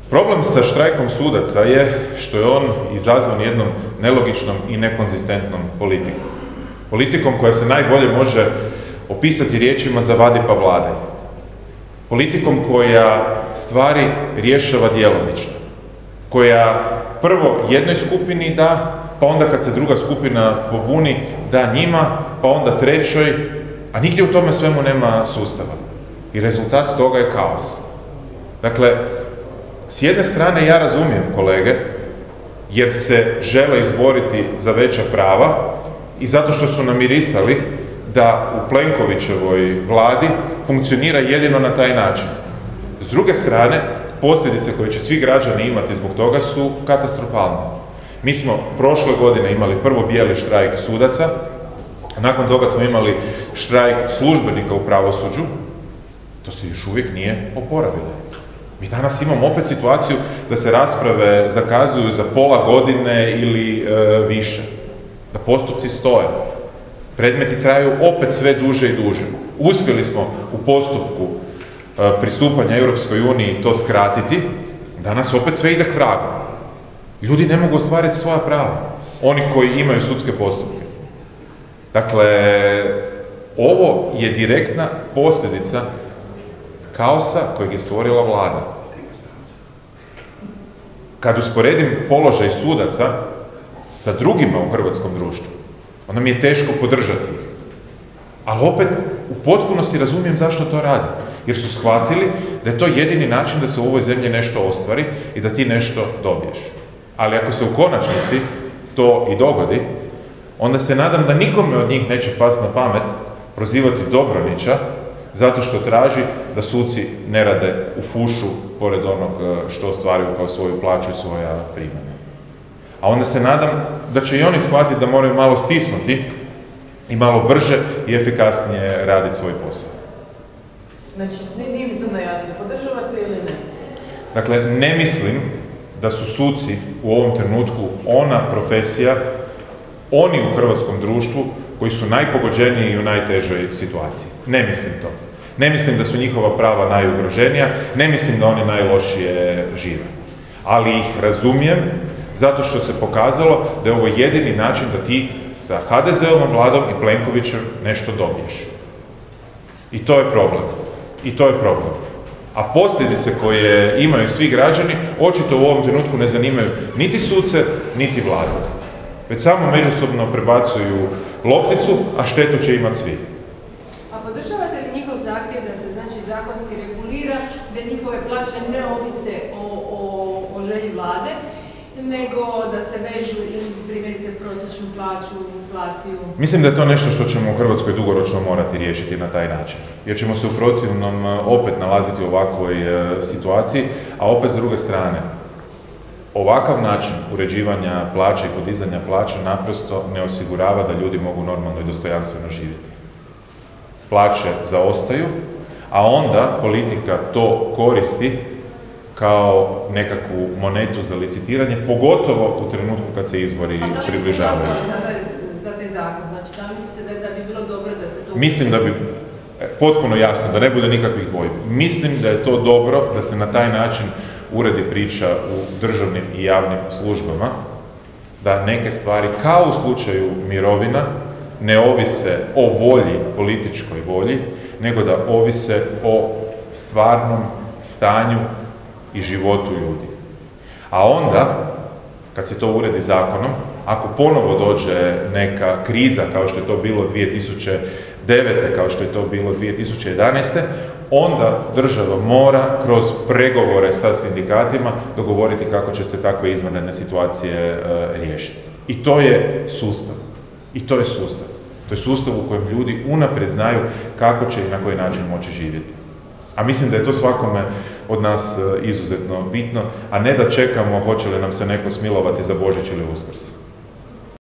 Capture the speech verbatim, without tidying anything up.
Problem sa štrajkom sudaca je što je on izazvan jednom nelogičnom i nekonzistentnom politikom. Politikom koja se najbolje može opisati riječima zavadi pa vladaj. Politikom koja stvari rješava djelomično. Koja prvo jednoj skupini da, pa onda kad se druga skupina pobuni, da njima, pa onda trećoj, a nigdje u tome svemu nema sustava. I rezultat toga je kaos. Dakle, s jedne strane ja razumijem kolege, jer se žele izboriti za veća prava i zato što su namirisali da u Plenkovićevoj vladi funkcionira jedino na taj način. S druge strane, posljedice koje će svi građani imati zbog toga su katastrofalne. Mi smo prošle godine imali prvo bijeli štrajk sudaca, a nakon toga smo imali štrajk službenika u pravosuđu, to se još uvijek nije oporavilo. Mi danas imamo opet situaciju da se rasprave zakazuju za pola godine ili e, više, da postupci stoje. Predmeti traju opet sve duže i duže. Uspjeli smo u postupku e, pristupanja Europskoj uniji to skratiti, danas opet sve ide k vragu. Ljudi ne mogu ostvariti svoja prava, oni koji imaju sudske postupke. Dakle, ovo je direktna posljedica kaosa kojeg je stvorila vlada. Kad usporedim položaj sudaca sa drugima u hrvatskom društvu, onda mi je teško podržati ih. Ali opet, u potpunosti razumijem zašto to radi. Jer su shvatili da je to jedini način da se u ovoj zemlji nešto ostvari i da ti nešto dobiješ. Ali ako se u konačnici to i dogodi, onda se nadam da nikome od njih neće pasti na pamet prozivati Dobronića zato što traži da suci ne rade u fušu pored onog što ostvaruju kao svoju plaću i svoja primanja. A onda se nadam da će i oni shvatiti da moraju malo stisnuti i malo brže i efikasnije raditi svoj posao. Znači, nije mi sad najjasno, podržavate ili ne? Dakle, ne mislim da su suci u ovom trenutku ona profesija, oni u hrvatskom društvu koji su najpogođeniji i u najtežoj situaciji. Ne mislim to. Ne mislim da su njihova prava najugroženija, ne mislim da oni najlošije žive. Ali ih razumijem zato što se pokazalo da je ovo jedini način da ti sa ha de ze-ovom vladom i Plenkovićem nešto dobiješ. I to je problem. I to je problem. A posljedice koje imaju svi građani očito u ovom trenutku ne zanimaju niti suce, niti vladu. Već samo međusobno prebacuju lopticu, a štetu će imati svi. A podržavate li njihov zahtjev da se znači zakonski regulira da njihove plaće ne ovise o, o, o želji vlade, nego da se vežu uz primjerice prosječnu plaću, inflaciju? Mislim da je to nešto što ćemo u Hrvatskoj dugoročno morati riješiti na taj način. Jer ćemo se u protivnom opet nalaziti u ovakvoj situaciji, a opet s druge strane, ovakav način uređivanja plaća i podizanja plaća naprosto ne osigurava da ljudi mogu normalno i dostojanstveno živjeti. Plaće zaostaju, a onda politika to koristi kao nekakvu monetu za licitiranje, pogotovo u trenutku kad se izbori približavaju. A da li ste glasali za taj zakon? Znači, da li mislite da, da bi bilo dobro da se to... Mislim da bi, potpuno jasno, da ne bude nikakvih dvojbi. Mislim da je to dobro da se na taj način uredi priča u državnim i javnim službama, da neke stvari, kao u slučaju mirovina, ne ovise o volji, političkoj volji, nego da ovise o stvarnom stanju i životu ljudi. A onda, kad se to uredi zakonom, ako ponovo dođe neka kriza, kao što je to bilo dvije tisuće devete, kao što je to bilo dvije tisuće jedanaeste, onda država mora kroz pregovore sa sindikatima dogovoriti kako će se takve izvanredne situacije e, riješiti. I to je sustav. I to je sustav. To je sustav u kojem ljudi unaprijed znaju kako će i na koji način moći živjeti. A mislim da je to svakome od nas izuzetno bitno, a ne da čekamo hoće li nam se neko smilovati za Božić ili Uskrs.